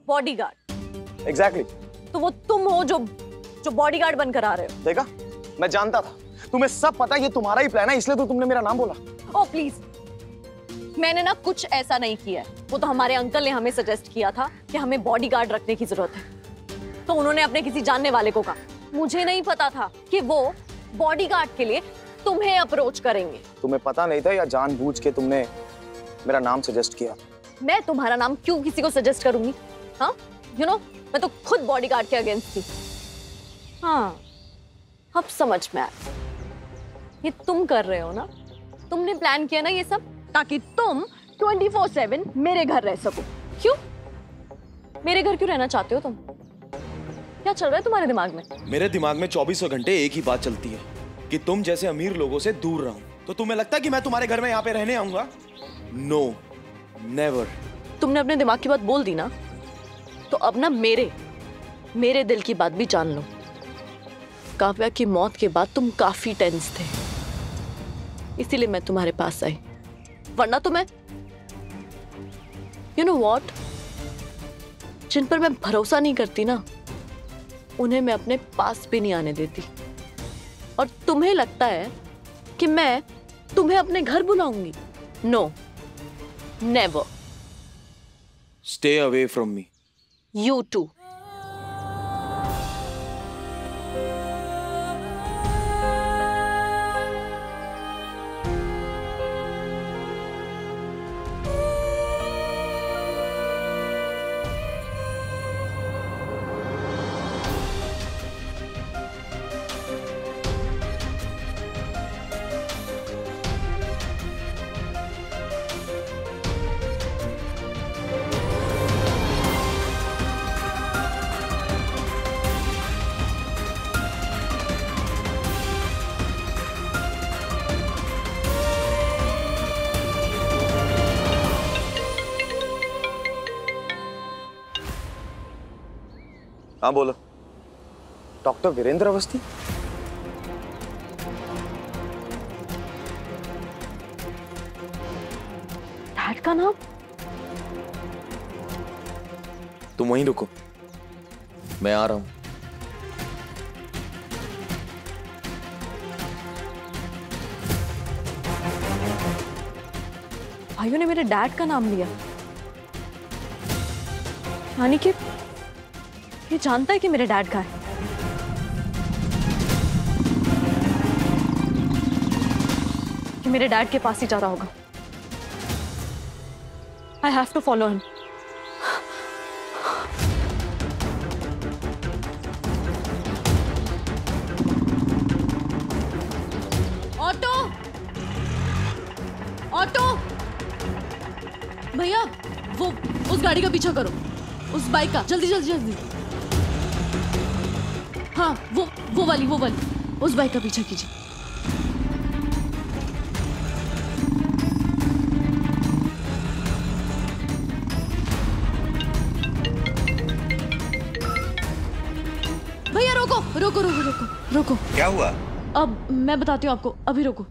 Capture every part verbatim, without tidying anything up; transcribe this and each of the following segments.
Bodyguard. Exactly. तो वो तुम हो जो जो बॉडीगार्ड बनकर आ रहे हो। देखा, मैं जानता था, तुम्हें सब पता, ये तुम्हारा ही प्लान है, इसलिए तो तुमने मेरा नाम बोला। ओ प्लीज, मैंने ना कुछ ऐसा नहीं किया है। वो तो हमारे अंकल ने हमें सजेस्ट किया था कि हमें बॉडीगार्ड रखने की जरूरत है, तो उन्होंने अपने किसी जानने वाले को कहा। मुझे नहीं पता था कि वो बॉडीगार्ड के लिए तुम्हें अप्रोच करेंगे। तुम्हें पता नहीं था या जानबूझ के तुमने मेरा नाम सजेस्ट किया? मैं तुम्हारा नाम क्यों किसी को सजेस्ट करूंगी? हाँ, यू नो, मैं तो खुद बॉडीगार्ड के अगेंस्ट थी। हाँ, अब समझ में आया। ये तुम कर रहे हो ना, तुमने प्लान किया ना ये सब ताकि तुम ट्वेंटी फोर सेवन मेरे घर रह सको। क्यों? मेरे घर क्यों रहना चाहते हो तुम? क्या चल रहा है तुम्हारे दिमाग में? मेरे दिमाग में चौबीसों घंटे एक ही बात चलती है कि तुम जैसे अमीर लोगों से दूर रहूं। तो तुम्हें लगता है कि मैं तुम्हारे घर में यहाँ पे रहने आऊंगा? No, never. तुमने अपने दिमाग की बात बोल दी ना, तो अब ना मेरे मेरे दिल की बात भी जान लो। काव्या की मौत के बाद तुम काफी टेंस थे, इसीलिए मैं तुम्हारे पास आई। वरना तो मैं, यू नो व्हाट, जिन पर मैं भरोसा नहीं करती ना, उन्हें मैं अपने पास भी नहीं आने देती। और तुम्हें लगता है कि मैं तुम्हें अपने घर बुलाऊंगी? No, never. Stay away from me. You too. हाँ बोलो। डॉक्टर वीरेंद्र अवस्थी? डैड का नाम? तुम वहीं रुको, मैं आ रहा हूं। भाइयों ने मेरे डैड का नाम लिया, यानी कि ये जानता है कि मेरे डैड का है। कि मेरे डैड के पास ही जा रहा होगा। I have to follow him. Auto, auto भैया, वो उस गाड़ी का पीछा करो, उस बाइक का, जल्दी जल्दी जल्दी। हाँ, वो वो वाली वो वाली उस बाइक का पीछा कीजिए। भैया रोको रोको रोको रोको रोको। क्या हुआ? अब मैं बताती हूँ आपको, अभी रोको।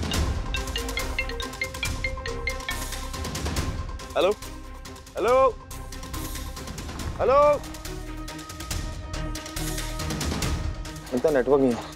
Hello hello hello. इतना नेटवर्क नहीं है।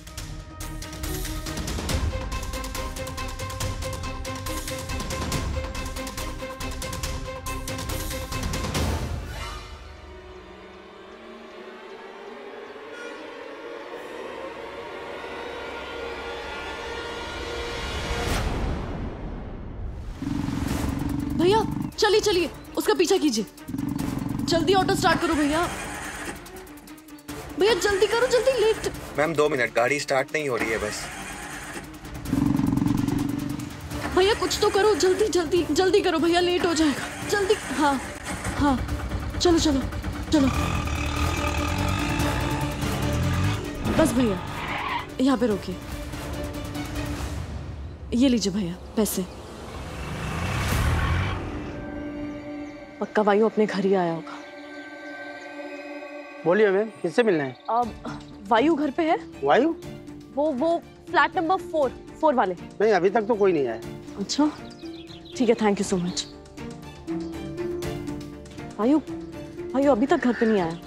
भैया चलिए चलिए, उसका पीछा कीजिए। जल्दी ऑटो स्टार्ट करो भैया। भैया जल्दी करो, जल्दी, लेट। मैम दो मिनट, गाड़ी स्टार्ट नहीं हो रही है बस। भैया कुछ तो करो, जल्दी जल्दी जल्दी करो भैया, लेट हो जाएगा, जल्दी। हाँ हाँ, चलो चलो चलो। बस भैया यहाँ पे रोकिए। ये लीजिए भैया पैसे। पक्का वायु अपने घर ही आया होगा। बोलिए मैम, किससे मिलना है? अब वायु घर पे है? वायु? वो वो फ्लैट नंबर फोर फोर वाले। नहीं, अभी तक तो कोई नहीं आया। अच्छा ठीक है, थैंक यू सो मच। वायु भाई अभी तक घर पे नहीं आया।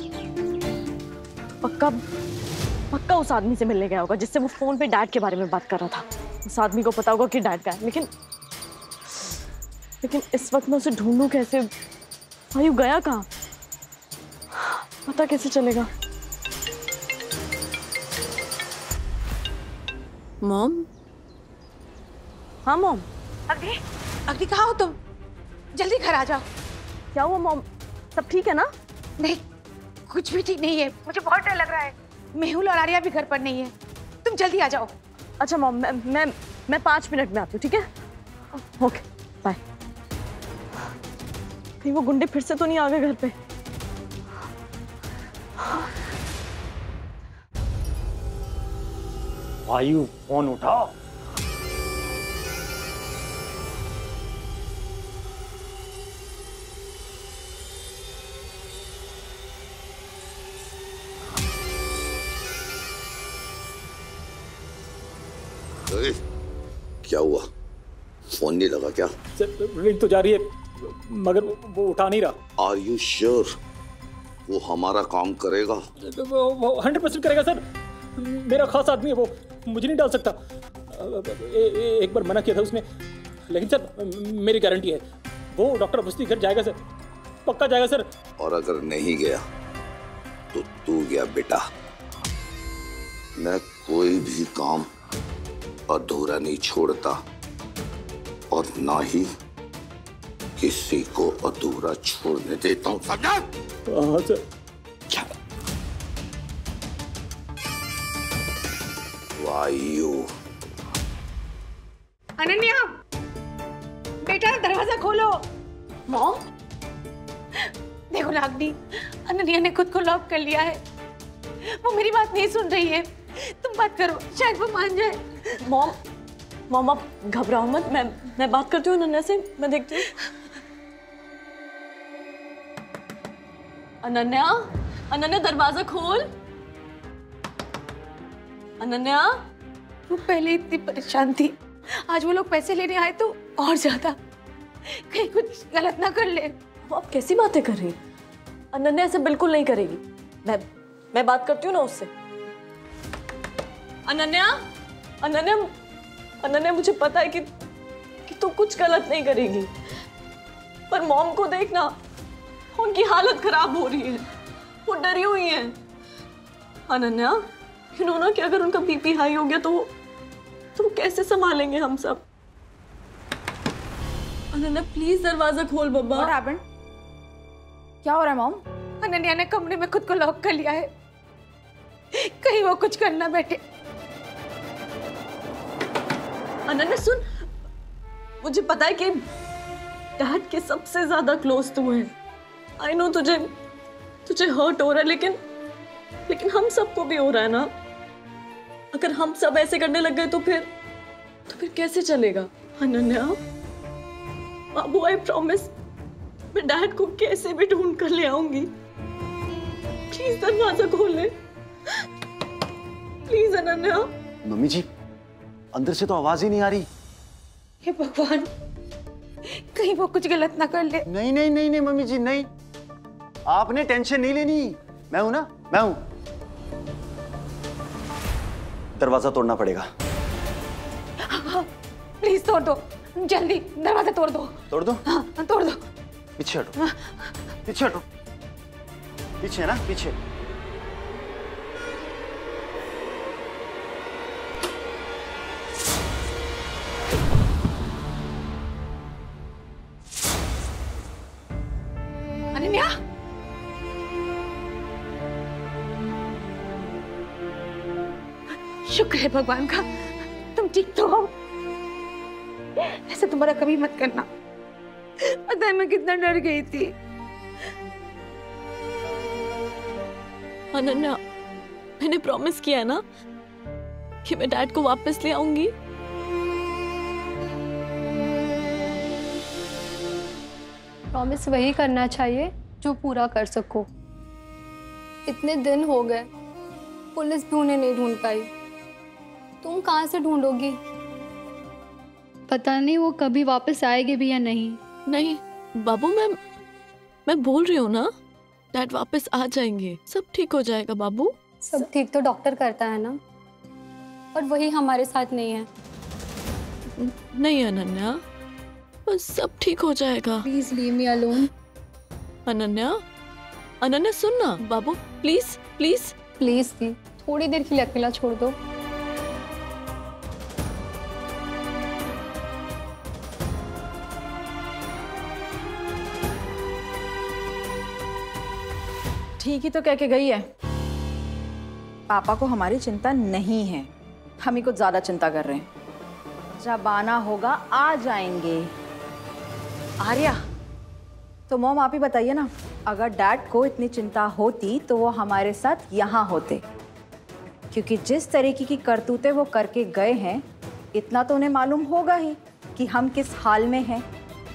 पक्का पक्का उस आदमी से मिलने गया होगा जिससे वो फोन पे डैड के बारे में बात कर रहा था। उस आदमी को पता होगा कि डैड का है, लेकिन लेकिन इस वक्त मैं उसे ढूंढूं कैसे? भाई वो गया कहाँ? पता कैसे चलेगा? मॉम? हाँ मॉम। अग्नि, अग्नि कहाँ हो तुम? जल्दी घर आ जाओ। क्या हुआ मॉम? सब ठीक है ना? नहीं, कुछ भी ठीक नहीं है। मुझे बहुत डर लग रहा है। मेहुल और आर्या भी घर पर नहीं है। तुम जल्दी आ जाओ। अच्छा मॉम, मैं मैं मैं पाँच मिनट में आती हूँ, ठीक है? Okay bye. कहीं वो गुंडे फिर से तो नहीं आ गए घर पे? वायु, फोन उठाओ। अरे, क्या हुआ? फोन नहीं लगा क्या? सर रिंग तो जा रही है मगर वो उठा नहीं रहा। आर यू श्योर वो हमारा काम करेगा? वो हंड्रेड परसेंट करेगा सर। मेरा खास आदमी है वो, मुझे नहीं डाल सकता। ए, ए, एक बार मना किया था उसने, लेकिन सर मेरी गारंटी है वो डॉक्टर अवस्थी घर जाएगा सर, पक्का जाएगा सर। और अगर नहीं गया तो तू गया बेटा। मैं कोई भी काम अधूरा नहीं छोड़ता और ना ही किसी को अधूरा छोड़ने देता हूं, समझा? हाँ सर। वायु। अनन्या, बेटा दरवाजा खोलो। मॉम? देखो ना अग्नि, अनन्या ने खुद को लॉक कर लिया है। वो मेरी बात नहीं सुन रही है। तुम बात करो, शायद वो मान जाए। मॉम, मॉम आप घबराओ मत, मैं मैं बात करती हूँ अनन्या से, मैं देखती हूँ। अनन्या, अनन्या दरवाजा खोल। अनन्या। वो पहले इतनी परेशान थी, आज वो लोग पैसे लेने आए तो और ज्यादा। कहीं कुछ गलत ना कर ले। वो आप कैसी बातें कर रही? अनन्या ऐसे बिल्कुल नहीं करेगी। मैं मैं बात करती हूँ ना उससे। अनन्या, अनन्या, अनन्या मुझे पता है कि कि तू कुछ गलत नहीं करेगी, पर मॉम को देखना, उनकी हालत खराब हो रही है, वो डरी हुई है। अनन्या, यू नो ना कि अगर उनका बीपी हाई हो गया तो तो वो कैसे संभालेंगे हम सब? अनन्या प्लीज दरवाजा खोल बब्बा। What happened? क्या हो रहा है मॉम? अनन्या ने कमरे में खुद को लॉक कर लिया है, कहीं वो कुछ करना बैठे। अनन्या सुन, मुझे पता है कि डैड के सबसे ज्यादा क्लोज तू है। आई नो तुझे तुझे हर्ट हो रहा है, लेकिन लेकिन हम सबको भी हो रहा है ना। अगर हम सब ऐसे करने लग गए तो फिर तो फिर कैसे चलेगा? अनन्या बाबू, आई प्रॉमिस मैं डैड को कैसे भी ढूंढ कर ले आऊंगी। प्लीज दरवाजा खोल ले, प्लीज अनन्या। मम्मी जी, अंदर से तो आवाज ही नहीं आ रही। हे भगवान, कहीं वो कुछ गलत ना कर ले। नहीं नहीं नहीं नहीं मम्मी जी, नहीं, आपने टेंशन नहीं लेनी, मैं हूं ना, मैं हूं। दरवाजा तोड़ना पड़ेगा। हाँ, प्लीज तोड़ दो, जल्दी दरवाजा तोड़ दो। तोड़ दो? हाँ, तोड़ दो। पीछे हटो, पीछे हटो, पीछे है ना, पीछे। अनन्या, शुक्र है भगवान का, तुम ठीक तो हो। ऐसा तुम्हारा कभी मत करना। पता है मैं कितना डर गई थी। अनन्या, मैंने प्रॉमिस किया है ना कि मैं डैड को वापस ले आऊंगी। प्रॉमिस वही करना चाहिए जो पूरा कर सको। इतने दिन हो गए, पुलिस भी उन्हें नहीं ढूंढ पाई, तुम कहाँ से ढूंढोगी? पता नहीं वो कभी वापस आएगी भी या नहीं। नहीं बाबू, मैं मैं बोल रही हूँ ना डैड वापस आ जाएंगे, सब ठीक हो जाएगा बाबू। सब ठीक तो डॉक्टर करता है ना, और वही हमारे साथ नहीं है। नहीं अनन्या, बस सब ठीक हो जाएगा। Please leave me alone. Ananya, Ananya सुन ना बाबू, प्लीज प्लीज प्लीज दी, थोड़ी देर के लिए अकेला छोड़ दो। ठीक ही तो कह के गई है। पापा को हमारी चिंता नहीं है, हम ही कुछ ज्यादा चिंता कर रहे हैं। जब आना होगा आ जाएंगे। आर्या, तो मॉम आप ही बताइए ना, अगर डैड को इतनी चिंता होती तो वो हमारे साथ यहाँ होते, क्योंकि जिस तरीके की करतूतें वो करके गए हैं, इतना तो उन्हें मालूम होगा ही कि हम किस हाल में हैं।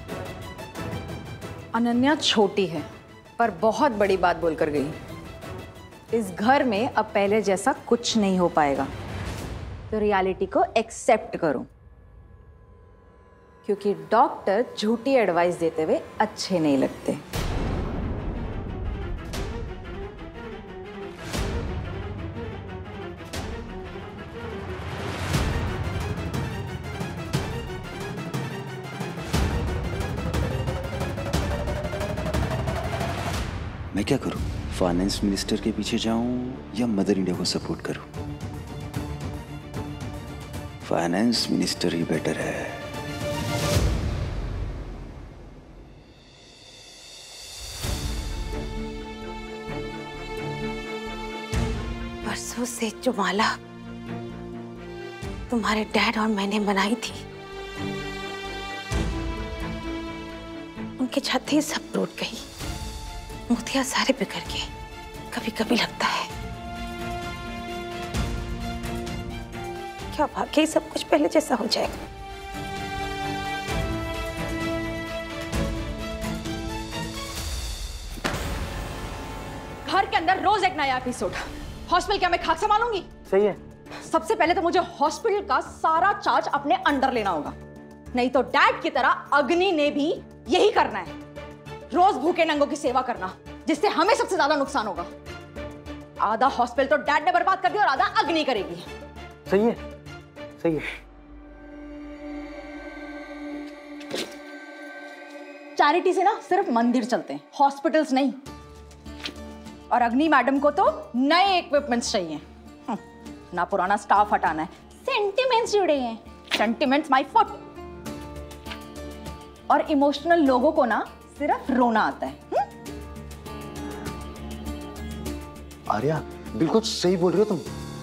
अनन्या छोटी है पर बहुत बड़ी बात बोलकर गई। इस घर में अब पहले जैसा कुछ नहीं हो पाएगा, तो रियलिटी को एक्सेप्ट करो, क्योंकि डॉक्टर झूठी एडवाइस देते हुए अच्छे नहीं लगते। मैं क्या करूं? फाइनेंस मिनिस्टर के पीछे जाऊं या मदर इंडिया को सपोर्ट करूं? फाइनेंस मिनिस्टर ही बेटर है। परसों से जो माला तुम्हारे डैड और मैंने बनाई थी, उनके छाते ही सब टूट गई, मोतियां सारे बिखर गए। कभी कभी लगता है क्या वाकई सब कुछ पहले जैसा हो जाएगा। घर के अंदर रोज एक नया एपिसोड। हॉस्पिटल क्या मैं खाक संभालूंगी? सही है। सबसे पहले तो मुझे हॉस्पिटल का सारा चार्ज अपने अंडर लेना होगा, नहीं तो डैड की तरह अग्नि ने भी यही करना है, रोज भूखे नंगों की सेवा करना, जिससे हमें सबसे ज्यादा नुकसान होगा। आधा हॉस्पिटल तो डैड ने बर्बाद कर दिया और आधा अग्नि करेगी। सही है, सही है। चैरिटी से ना सिर्फ मंदिर चलते हैं, हॉस्पिटल्स नहीं। और अग्नि मैडम को तो नए इक्विपमेंट्स चाहिए। ना पुराना स्टाफ हटाना है, सेंटिमेंट्स जुड़े हैं। Sentiments my foot. और इमोशनल लोगों को ना सिर्फ रोना आता है। हुँ? आर्या, बिल्कुल सही बोल रही हो तुम।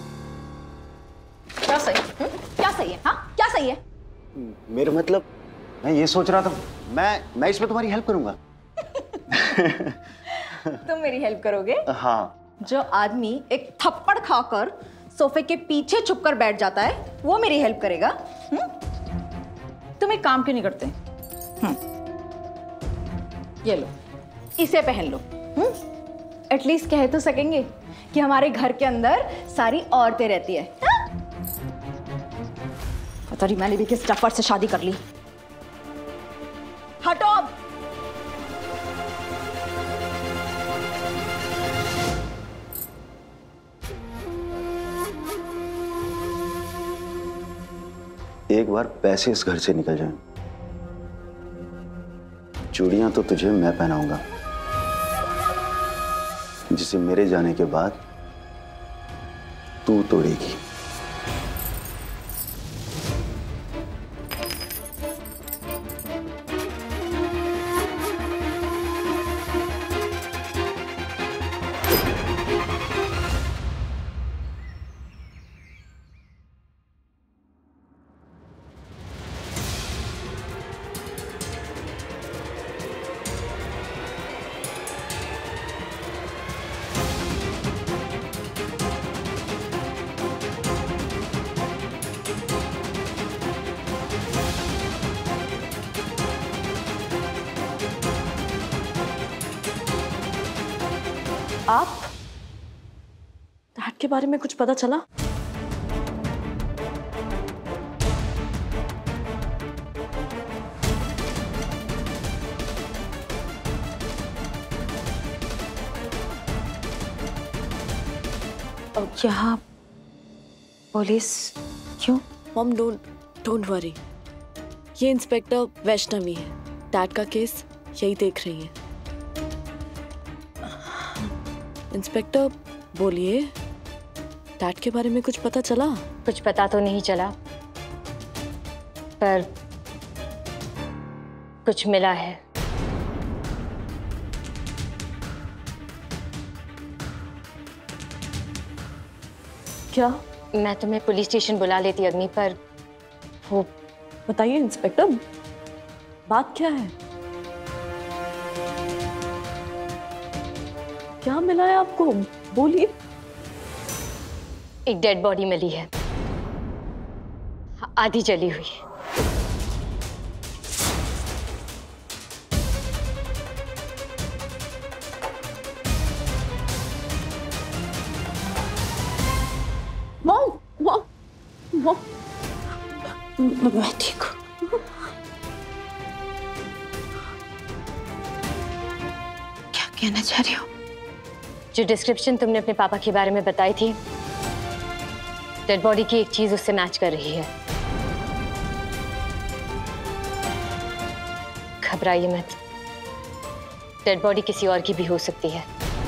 क्या सही? हुँ? क्या सही है? हाँ, क्या सही है? मेरा मतलब, मैं ये सोच रहा था, मैं मैं इसमें तुम्हारी हेल्प करूंगा। तुम मेरी हेल्प करोगे? हाँ। जो आदमी एक थप्पड़ खाकर सोफे के पीछे छुपकर बैठ जाता है, वो मेरी हेल्प करेगा। हुँ? तुम एक काम क्यों नहीं करते? हुँ? ये लो, इसे पहन लो। एटलीस्ट कह तो सकेंगे कि हमारे घर के अंदर सारी औरतें रहती है। हा? पता नहीं मैंने भी किस टफर से शादी कर ली। हटो अब। एक बार पैसे इस घर से निकल जाएं, चूड़ियां तो तुझे मैं पहनाऊंगा, जिसे मेरे जाने के बाद तू तोड़ेगी। आप डैड के बारे में कुछ पता चला? यहाँ पुलिस क्यों? मॉम डोंट डोंट वरी, ये इंस्पेक्टर वैष्णवी है, डैड का केस यही देख रही है। इंस्पेक्टर बोलिए, डैड के बारे में कुछ पता चला? कुछ पता तो नहीं चला, पर कुछ मिला है। क्या? मैं तुम्हें पुलिस स्टेशन बुला लेती अग्नि, पर वो बताइए इंस्पेक्टर, बात क्या है? क्या मिला है आपको, बोलिए। एक डेड बॉडी मिली है, आधी जली हुई। मॉम मॉम मॉम मैं ठीक हूँ। क्या कहना चाह रही हो? जो डिस्क्रिप्शन तुमने अपने पापा के बारे में बताई थी, डेड बॉडी की एक चीज उससे मैच कर रही है। घबराइए मत, डेड बॉडी किसी और की भी हो सकती है।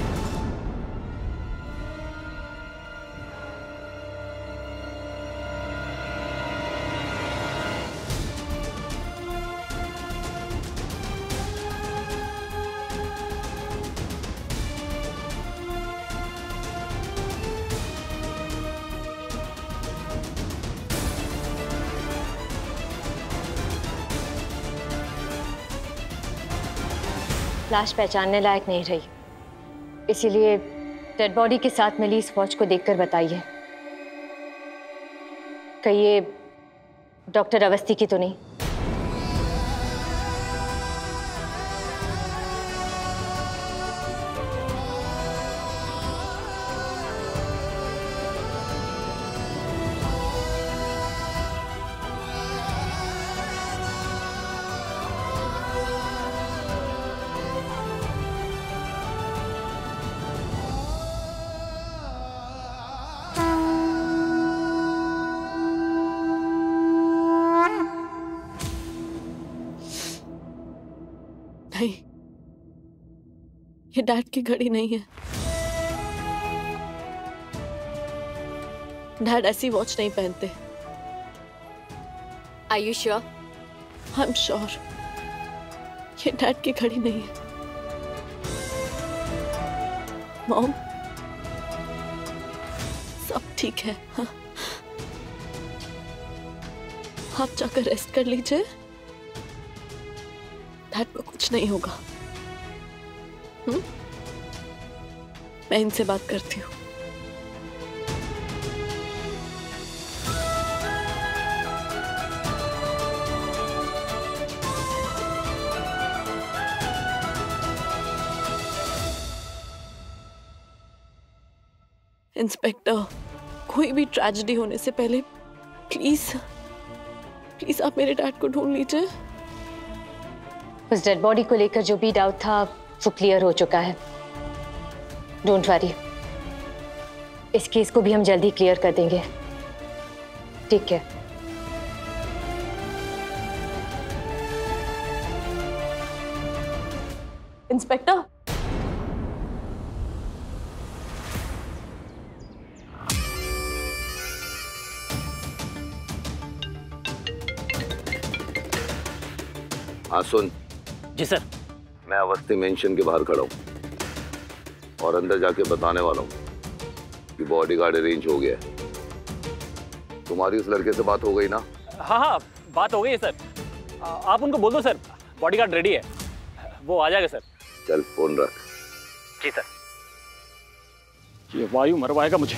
लाश पहचानने लायक नहीं रही, इसीलिए डेड बॉडी के साथ मिली इस वॉच को देखकर बताइए, कहीं ये डॉक्टर अवस्थी की तो नहीं? नहीं, ये डैड की घड़ी नहीं है। डैड ऐसी वॉच नहीं पहनते। Are you sure? I'm sure, ये डैड की घड़ी नहीं है। मॉम, सब ठीक है। हाँ? आप जाकर रेस्ट कर लीजिए, डैड को कुछ नहीं होगा। हुँ? मैं इनसे बात करती हूँ। इंस्पेक्टर, कोई भी ट्रेजेडी होने से पहले प्लीज प्लीज आप मेरे डैड को ढूंढ लीजिए। उस डेड बॉडी को लेकर जो भी डाउट था वो क्लियर हो चुका है। डोंट वरी, इस केस को भी हम जल्दी क्लियर कर देंगे। ठीक है। इंस्पेक्टर, हाँ सुन। जी सर। मैं अवस्थी मेंशन के बाहर खड़ा हूँ और अंदर जाके बताने वाला हूँ कि बॉडीगार्ड अरेंज हो गया है। तुम्हारी उस लड़के से बात हो गई ना? हाँ हाँ बात हो गई है सर। आ, आप उनको बोल दो सर, बॉडीगार्ड रेडी है, वो आ जाएगा सर। चल फोन रख। जी सर। ये वायु मरवाएगा मुझे।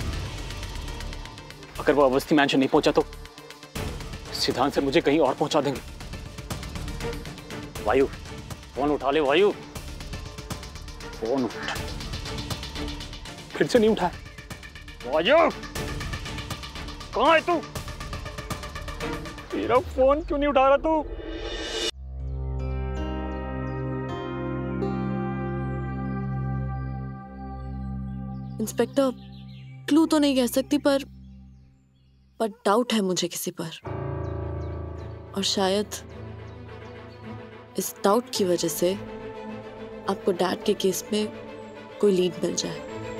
अगर वो अवस्थी मैंशन नहीं पहुंचा तो सिद्धांत सर मुझे कहीं और पहुंचा देंगे। वायु, फोन उठा ले वायु, फोन उठा। फिर से नहीं उठा। वायु, कहाँ है तू? तेरा फोन क्यों नहीं उठा रहा तू? इंस्पेक्टर, क्लू तो नहीं कह सकती, पर पर डाउट है मुझे किसी पर, और शायद इस डाउट की वजह से आपको डैड के केस में कोई लीड मिल जाए।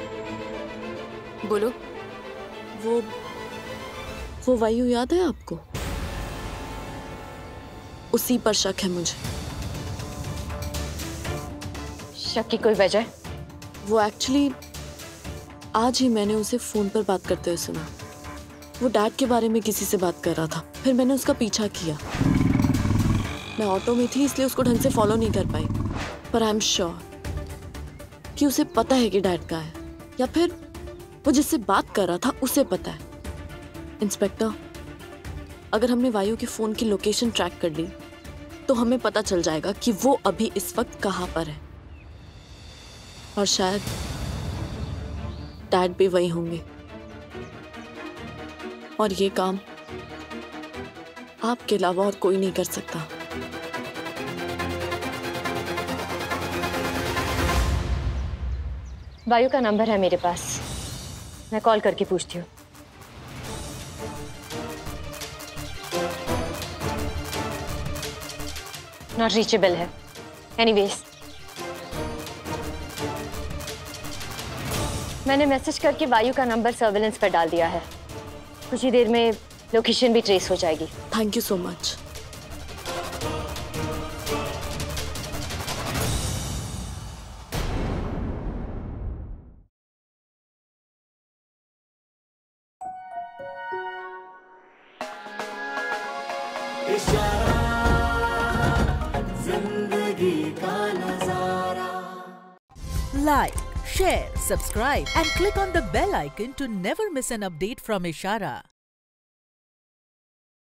बोलो, वो वो वायु याद है आपको? उसी पर शक है मुझे। शक की कोई वजह? वो एक्चुअली आज ही मैंने उसे फोन पर बात करते हुए सुना। वो डैड के बारे में किसी से बात कर रहा था, फिर मैंने उसका पीछा किया। मैं ऑटो में थी इसलिए उसको ढंग से फॉलो नहीं कर पाई, पर आई एम श्योर कि उसे पता है कि डैड का है, या फिर वो जिससे बात कर रहा था उसे पता है। इंस्पेक्टर, अगर हमने वायु के फोन की लोकेशन ट्रैक कर ली तो हमें पता चल जाएगा कि वो अभी इस वक्त कहाँ पर है, और शायद डैड भी वही होंगे। और ये काम आपके अलावा और कोई नहीं कर सकता। वायु का नंबर है मेरे पास, मैं कॉल करके पूछती हूँ। नॉट रीचेबल है। एनीवेज, मैंने मैसेज करके वायु का नंबर सर्विलेंस पर डाल दिया है। कुछ ही देर में लोकेशन भी ट्रेस हो जाएगी। Thank you so much. Like, share, subscribe and click on the bell icon to never miss an update from Ishara.